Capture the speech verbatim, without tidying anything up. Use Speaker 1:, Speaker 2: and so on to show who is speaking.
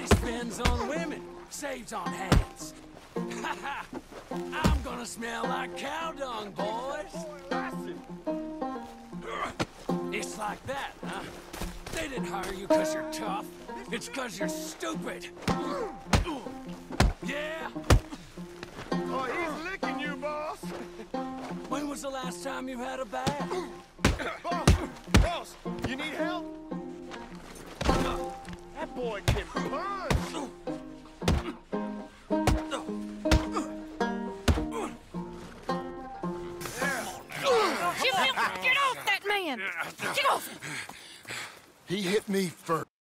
Speaker 1: He spends on women, saves on hands. I'm gonna smell like cow dung, boys. It's like that, huh? They didn't hire you because you're tough. It's because you're stupid. Yeah?
Speaker 2: Oh, he's licking you, boss.
Speaker 1: When was the last time you had a bath?
Speaker 2: Boss, boss, you need help? That boy can punch.
Speaker 3: Get off that man! Get off!
Speaker 4: He hit me first.